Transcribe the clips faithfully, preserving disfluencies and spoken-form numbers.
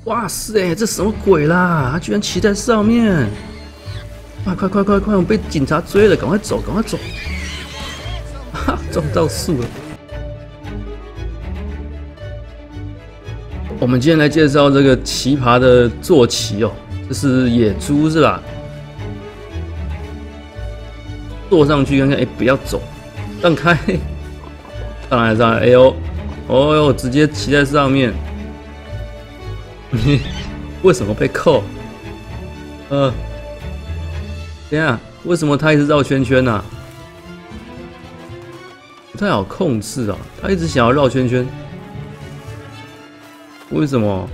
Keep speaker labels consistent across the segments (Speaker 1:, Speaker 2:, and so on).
Speaker 1: 哇塞，这什么鬼啦？他居然骑在上面！快快快快快！我们被警察追了，赶快走，赶快走！哈，撞到树了。我们今天来介绍这个奇葩的坐骑哦，这是野猪是吧？坐上去看看，哎，不要走，让开！上来上来，哎呦，哦呦，直接骑在上面。为什么被扣？呃，等一下，为什么他一直绕圈圈呢、啊？不太好控制啊，他一直想要绕圈圈，为什么？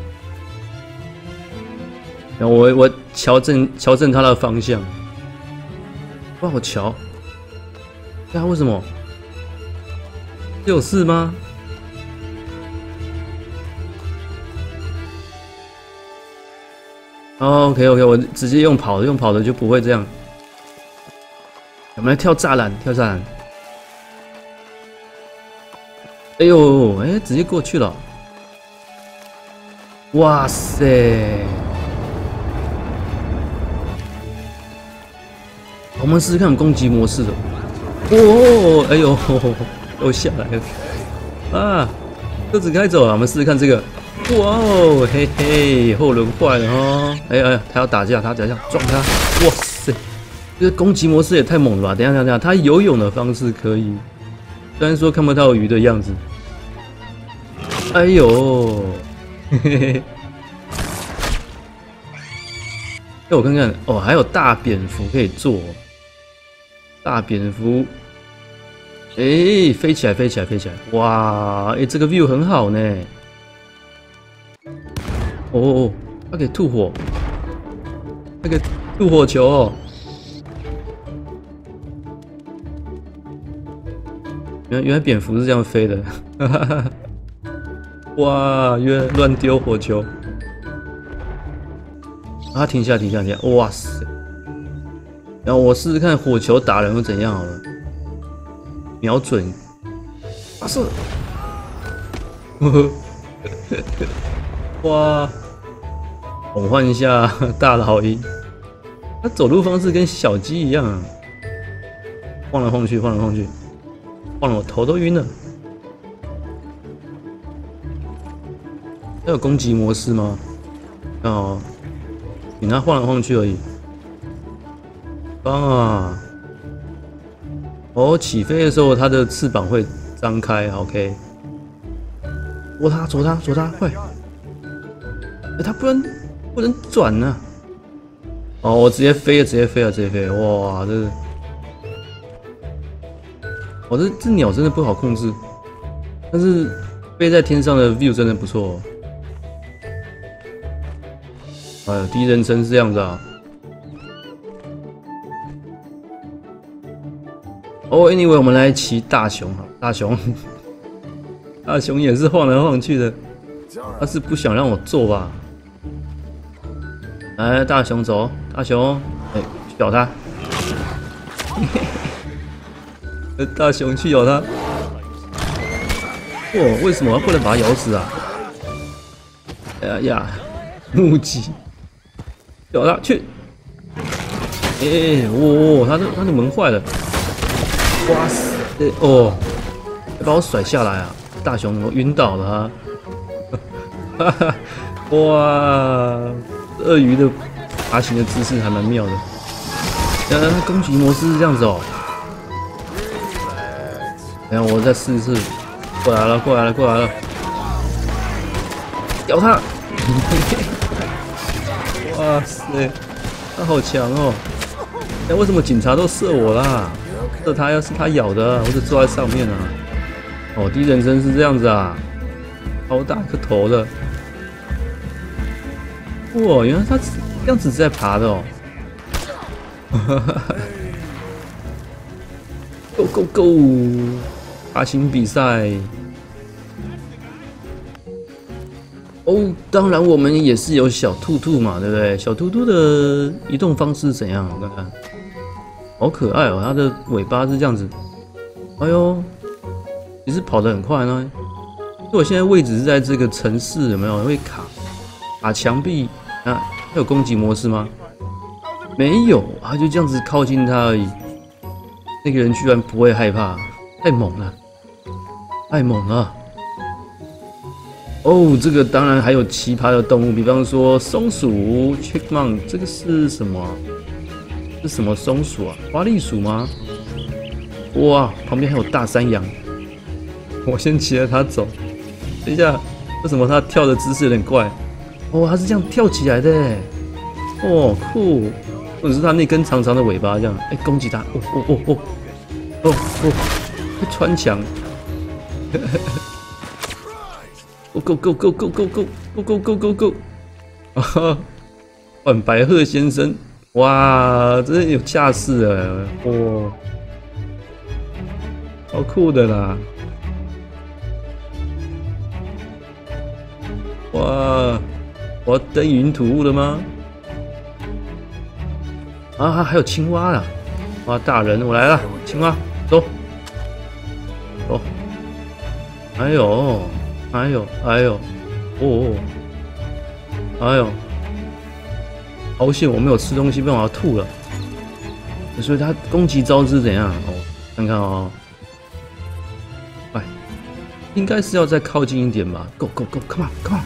Speaker 1: 然后我我瞧正瞧正他的方向，不好瞧。对啊，为什么？有事吗？哦 ，OK OK， 我直接用跑的，用跑的就不会这样。我们来跳栅栏，跳栅栏。哎呦，哎，直接过去了。哇塞！我们试试看攻击模式的。哦，哎呦，又下来了。啊，车子开走了，我们试试看这个。哇哦，嘿嘿，后轮坏了哦！哎哎，他要打架，他打架，撞他！哇塞，这个攻击模式也太猛了吧！等一下等一下，他游泳的方式可以，虽然说看不到鱼的样子。哎呦，嘿嘿嘿！哎，我看看哦，还有大蝙蝠可以做，大蝙蝠，哎，飞起来，飞起来，飞起来！哇，哎，这个 view 很好呢。哦哦，它可以吐火，它可以吐火球哦。原来原来蝙蝠是这样飞的，哈哈哈！哇，原来乱丢火球。啊，停下停下停下！哇塞！然后我试试看火球打人会怎样好了，瞄准，发射！呵呵，哇！我换一下大老鹰，它走路方式跟小鸡一样、啊，晃来晃去，晃来晃去，晃得我头都晕了。它有攻击模式吗？哦，你它晃来晃去而已。棒啊！哦，起飞的时候它的翅膀会张开 ，OK。捉它，捉它，捉它，快！哎，它不能。不能转呢、啊！哦，我直接飞了，直接飞了，直接飞了！哇，这是，哦，这这鸟真的不好控制，但是飞在天上的 view 真的不错、哦。哎，第一人称是这样子啊。哦 ，anyway， 我们来骑大熊哈，大熊，大熊也是晃来晃去的，他是不想让我坐吧？来，大熊走，大熊，哎、欸，去咬它！大熊去咬它！哇，为什么不能把它咬死啊？哎呀呀，木屐，咬它去！哎、欸，哦，它的它的门坏了！哇塞，欸、哦，把我甩下来啊！大熊我晕倒了啊！哈哈，哇！鳄鱼的爬行的姿势还蛮妙的。呃，攻击模式是这样子哦。等下我再试一试。过来了，过来了，过来了！咬它！哇塞，它好强哦！哎，为什么警察都射我啦？射他要是他咬的，我就坐在上面啊。哦，第一人称是这样子啊，好大个头的。哇，原来他这样子在爬的哦 ！Go go go！ 爬行比赛。哦，当然我们也是有小兔兔嘛，对不对？小兔兔的移动方式怎样？我看看，好可爱哦！它的尾巴是这样子。哎呦，其实跑得很快呢。我现在位置是在这个城市，有没有会卡？ 打墙壁啊？它有攻击模式吗？没有，他就这样子靠近他而已。那个人居然不会害怕，太猛了，太猛了！哦，这个当然还有奇葩的动物，比方说松鼠 （chipmunk）， 这个是什么？是什么松鼠啊？花栗鼠吗？哇，旁边还有大山羊。我先骑着它走。等一下，为什么它跳的姿势有点怪？哦，它是这样跳起来的，哦，酷！或者是它那根长长的尾巴这样，哎，攻击它！哦哦哦哦哦哦，会穿墙。Go go go go go go go go go go go！ 啊，晚白鹤先生，哇，真的有架势啊！哇，好酷的啦！哇，我要登云吐雾了吗？啊，还有青蛙啊！哇，大人，我来了，青蛙，走，走，哎呦！哎呦，哎呦，哦，哎呦，好险我没有吃东西，不然我要吐了。所以他攻击招式怎样？哦，看看哦，哎，应该是要再靠近一点吧。Go go go，come on，come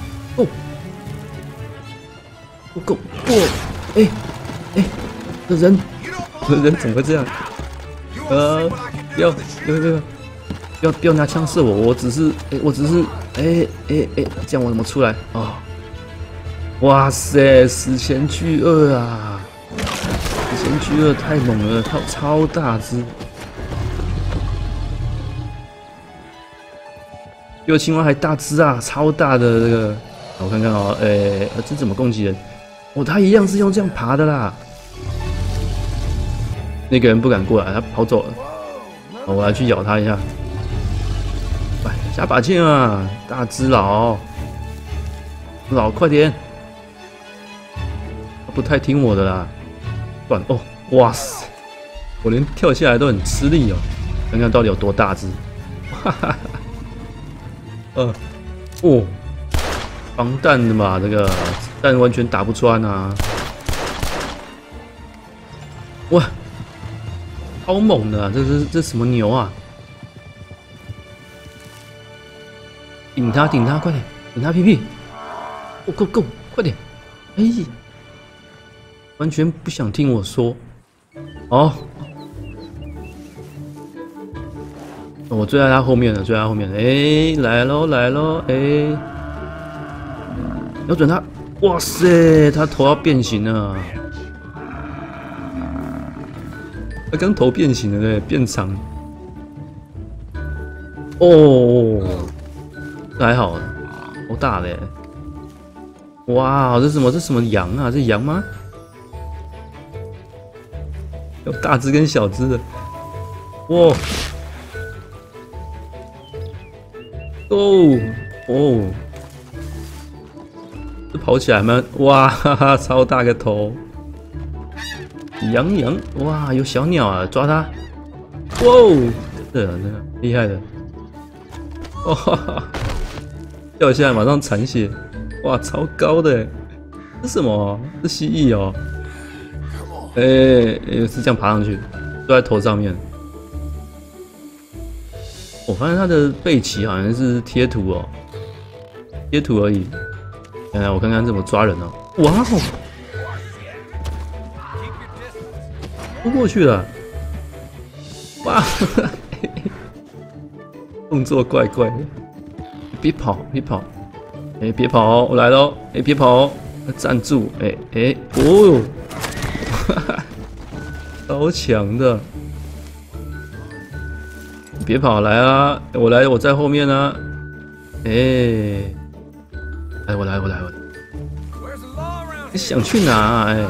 Speaker 1: on，go，go go， 哦，哎哎，这人，这人怎么会这样？呃，不要，不要，不要。不要不要拿枪射我，我只是哎、欸，我只是哎哎哎，这样我怎么出来啊、哦？哇塞，史前巨鳄啊！史前巨鳄太猛了，超超大只，比我青蛙还大只啊，超大的这个，我看看哦，哎、欸，这怎么攻击人？哦，他一样是用这样爬的啦。那个人不敢过来，他跑走了。哦、我来去咬他一下。来，加把劲啊！大只佬，佬快点！他不太听我的啦。不然哦，哇塞！我连跳下来都很吃力哦。看看到底有多大只？哈哈哈。呃，哦，防弹的嘛，这个弹完全打不穿啊！哇，超猛的、啊！这是这是什么牛啊？顶他，顶他，快点，顶他屁屁 ！Go go go， 快点！哎，完全不想听我说。哦，我追在他后面了，追在他后面了。哎，来喽，来喽！哎，瞄准他！哇塞，他头要变形了。他刚头变形了嘞，变长。哦。还好，好大嘞！哇，这是什么？这是什么羊啊？这羊吗？有大只跟小只的。哇！哦哦，这跑起来吗？哇哈哈，超大个头！羊羊，哇，有小鸟啊，抓它！哇，真的真的厉害的！哇哈哈！掉下来马上残血，哇，超高的！这是什么？是蜥蜴哦。哎、欸欸，是这样爬上去，坐在头上面。我发现它的背鳍好像是贴图哦，贴图而已。来，我看看怎么抓人哦。哇哦，扑过去了！哇，动作怪怪的。别跑，别跑！哎、欸，别跑！我来喽！哎、欸，别跑！站住！哎、欸、哎、欸，哦，哈哈，超强的！别跑，来啊！我来，我在后面啊！哎、欸，来，我来，我来，我来！你想去哪？哎、欸，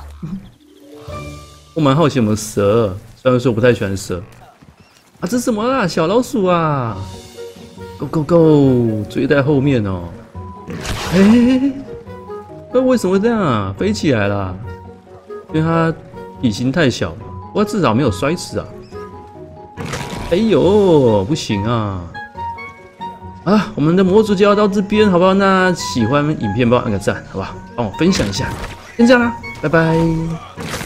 Speaker 1: 我蛮好奇有没有蛇，虽然说我不太喜欢蛇。啊，这是什么啦？小老鼠啊！ Go go go！ 追在后面哦。哎、欸，那为什么会这样啊？飞起来了，因为它体型太小，不过至少没有摔死啊。哎呦，不行啊！ 啊，我们的模组就要到这边，好不好？那喜欢影片帮我按个赞，好不好？帮我分享一下，先这样啦，拜拜。